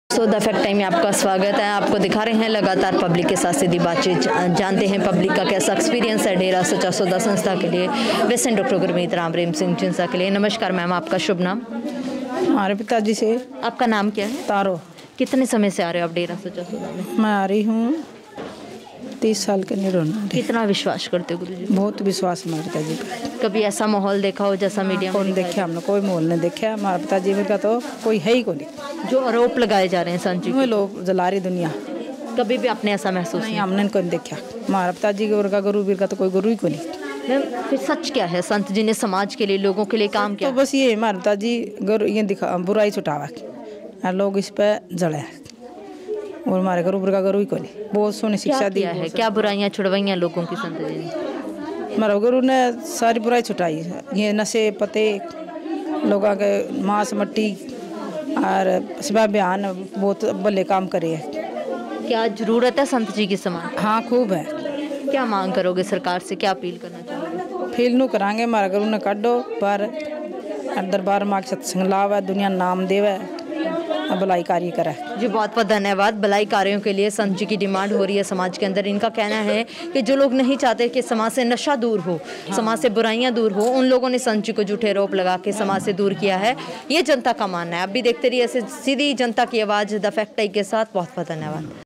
The fact time में आपका स्वागत है। आपको दिखा रहे हैं लगातार पब्लिक के साथ सीधी बातचीत, जानते हैं पब्लिक का कैसा एक्सपीरियंस है डेरा सच्चा सौदा संस्था के लिए, वैसे डॉक्टर गुरमीत राम प्रेम सिंह चिंसा के लिए। नमस्कार मैम, आपका शुभ नाम? हमारे पिताजी से। आपका नाम क्या है? तारो। कितने समय से आ रहे हो आप डेरा सच्चा सौदा में? मैं आ रही हूँ 30 साल के निरोना। कितना विश्वास करते हो गुरुजी? बहुत विश्वास हमारे पिताजी पे। कभी ऐसा माहौल देखा हो जैसा मीडिया में? कौन देखा? हमने कोई माहौल नहीं देखा। हमारे पिताजी का तो कोई है ही कोई। जो आरोप लगाए जा रहे हैं संत जी, लोग जला रही दुनिया। कभी भी आपने ऐसा महसूस नहीं? हमने कोई देखा। हमारा पिताजी का गुरुवीर का तो कोई गुरु ही कोई नहीं। मैम फिर सच क्या है? संत जी ने समाज के लिए, लोगों के लिए काम किया। तो बस ये हमारे पिताजी गुरु ये दिखा बुराई छुटावा, लोग इस पे जड़े, और हमारे गुरु का गुरु ही कोई नहीं। बहुत सोनी शिक्षा दी है। क्या बुराइयां छुड़वाइयां लोगों की संत जी ने? हमारा गुरु ने सारी बुराई छुटाई। ये नशे पते, लोगों के मांस मट्टी और सेवा अभियान बहुत भले काम करे है। क्या जरूरत है संत जी की समाज? हाँ खूब है। क्या मांग करोगे सरकार से, क्या अपील करना चाहोगे? फील नू करांगे, हमारा गुरु ने काटो पर दरबार माँ सत्संग लावे, दुनिया नाम देवे, भलाई कार्य करे जी। बहुत बहुत धन्यवाद। भलाई कार्यों के लिए संत जी की डिमांड हो रही है समाज के अंदर। इनका कहना है कि जो लोग नहीं चाहते कि समाज से नशा दूर हो, समाज से बुराइयां दूर हो, उन लोगों ने संत जी को झूठे आरोप लगा के समाज से दूर किया है। ये जनता का मानना है। अब भी देखते रहिए ऐसे सीधी जनता की आवाज़ द फैक्ट टाइम के साथ। बहुत बहुत धन्यवाद।